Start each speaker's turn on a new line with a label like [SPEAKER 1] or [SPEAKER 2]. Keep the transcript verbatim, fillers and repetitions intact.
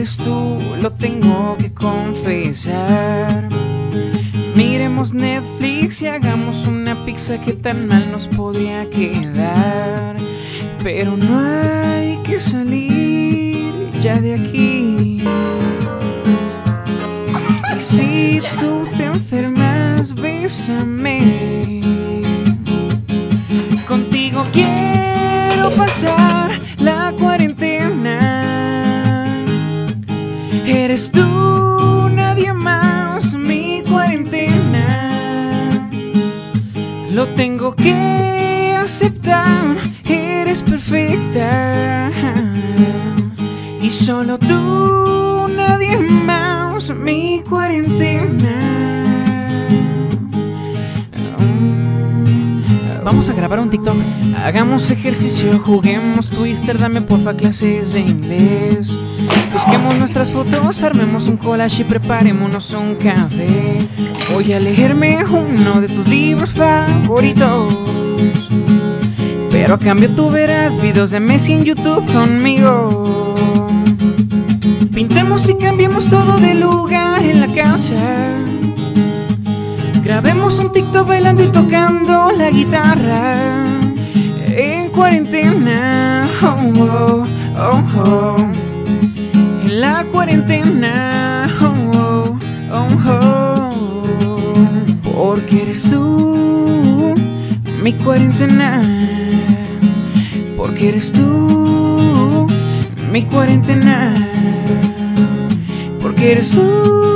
[SPEAKER 1] eres tú, lo tengo que confesar. Miremos Netflix y hagamos una pizza que tan mal nos podría quedar. Pero no hay que salir ya de aquí. Y si tú te enfermas, bésame. Contigo quiero pasar la cuarentena. Eres tú, nadie más, mi cuarentena. Lo tengo que aceptar, eres perfecta. Y solo tú, nadie más, mi cuarentena. Vamos a grabar un TikTok, hagamos ejercicio, juguemos Twister, dame porfa clases de inglés. Busquemos nuestras fotos, armemos un collage y preparémonos un café. Voy a leerme uno de tus libros favoritos, pero a cambio tú verás videos de Messi en YouTube conmigo. Pintemos y cambiemos todo de lugar en la casa. Grabemos un TikTok bailando y tocando la guitarra. En cuarentena, oh, oh, oh, oh. En la cuarentena, oh, oh, oh, oh. Porque eres tú, mi cuarentena. Porque eres tú, mi cuarentena. Porque eres tú.